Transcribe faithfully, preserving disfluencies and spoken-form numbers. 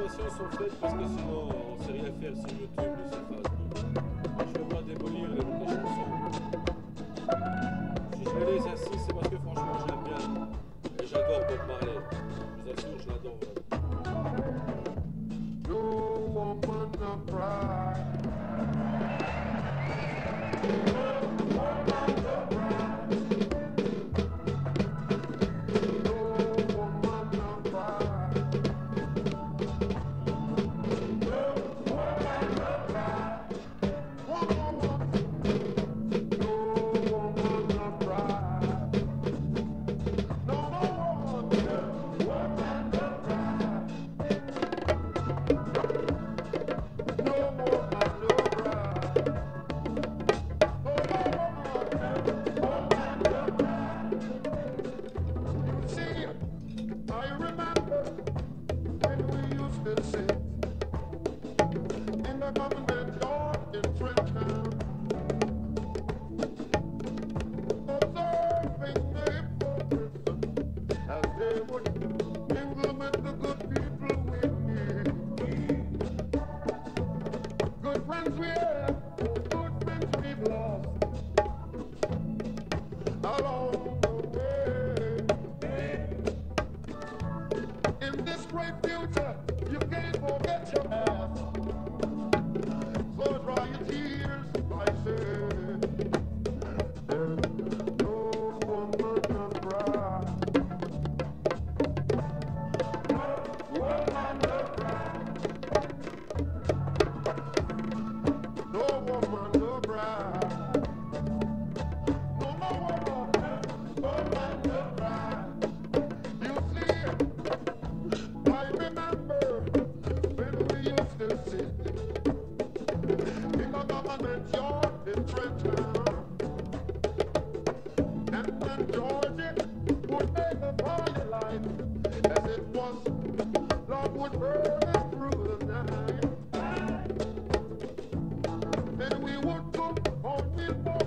démonstrations sont faites parce que sinon on sait rien faire si YouTube ne s'efface pas. Je ne veux pas démolir les, les chansons. Si je mets les assis, c'est parce que franchement je l'aime bien. Et j'adore Bob Marley. Je vous assure, je l'adore vraiment. No woman to cry. Then we would go on before.